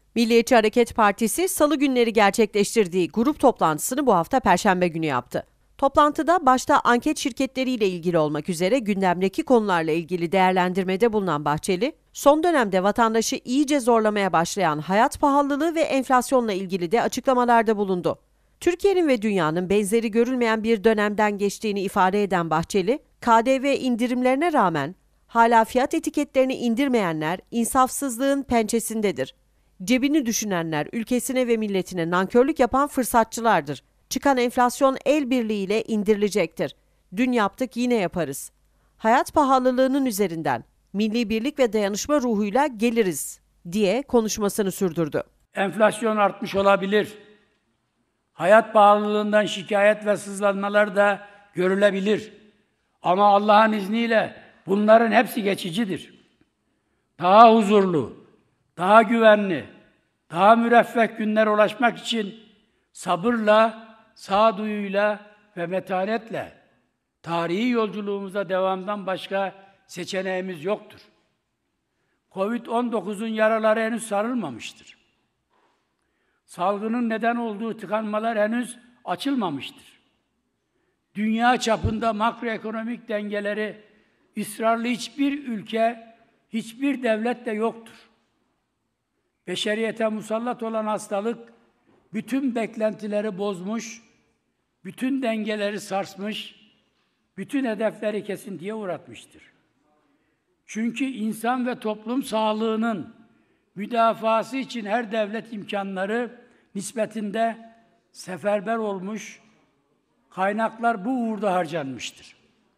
Milliyetçi Hareket Partisi Salı günleri gerçekleştirdiği grup toplantısını bu hafta Perşembe günü yaptı. Toplantıda başta anket şirketleriyle ilgili olmak üzere gündemdeki konularla ilgili değerlendirmede bulunan Bahçeli, son dönemde vatandaşı iyice zorlamaya başlayan hayat pahalılığı ve enflasyonla ilgili de açıklamalarda bulundu. Türkiye'nin ve dünyanın benzeri görülmeyen bir dönemden geçtiğini ifade eden Bahçeli, KDV indirimlerine rağmen hala fiyat etiketlerini indirmeyenler insafsızlığın pençesindedir. Cebini düşünenler ülkesine ve milletine nankörlük yapan fırsatçılardır. Çıkan enflasyon el birliğiyle indirilecektir. Dün yaptık yine yaparız. Hayat pahalılığının üzerinden milli birlik ve dayanışma ruhuyla geliriz diye konuşmasını sürdürdü. Enflasyon artmış olabilir. Hayat pahalılığından şikayet ve sızlanmalar da görülebilir. Ama Allah'ın izniyle bunların hepsi geçicidir. Daha huzurlu, daha güvenli, daha müreffeh günlere ulaşmak için sabırla, sağduyuyla ve metanetle tarihi yolculuğumuza devamdan başka seçeneğimiz yoktur. Covid-19'un yaraları henüz sarılmamıştır. Salgının neden olduğu tıkanmalar henüz açılmamıştır. Dünya çapında makroekonomik dengeleri ısrarlı hiçbir ülke, hiçbir devlet de yoktur. Beşeriyete musallat olan hastalık, bütün beklentileri bozmuş, bütün dengeleri sarsmış, bütün hedefleri kesintiye uğratmıştır. Çünkü insan ve toplum sağlığının müdafası için her devlet imkanları nispetinde seferber olmuş, kaynaklar bu uğurda harcanmıştır.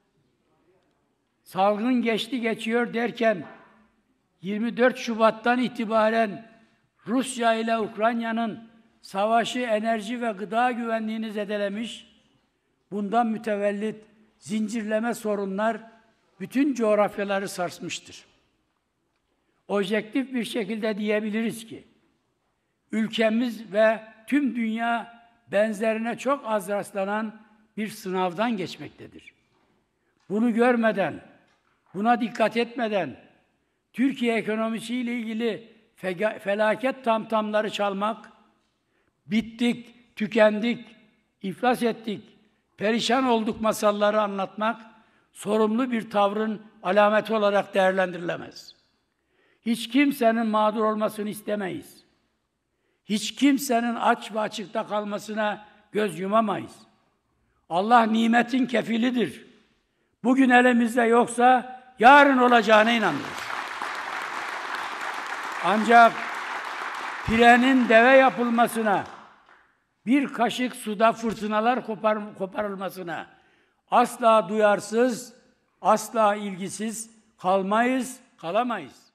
Salgın geçti geçiyor derken 24 Şubat'tan itibaren Rusya ile Ukrayna'nın savaşı enerji ve gıda güvenliğini zedelemiş, bundan mütevellit zincirleme sorunlar bütün coğrafyaları sarsmıştır. Objektif bir şekilde diyebiliriz ki, ülkemiz ve tüm dünya benzerine çok az rastlanan bir sınavdan geçmektedir. Bunu görmeden, buna dikkat etmeden, Türkiye ekonomisiyle ilgili felaket tamtamları çalmak, bittik, tükendik, iflas ettik, perişan olduk masalları anlatmak, sorumlu bir tavrın alameti olarak değerlendirilemez. Hiç kimsenin mağdur olmasını istemeyiz. Hiç kimsenin aç ve açıkta kalmasına göz yumamayız. Allah nimetin kefilidir. Bugün elimizde yoksa yarın olacağına inanırız. Ancak pirenin deve yapılmasına, bir kaşık suda fırtınalar koparılmasına asla duyarsız, asla ilgisiz kalmayız, kalamayız.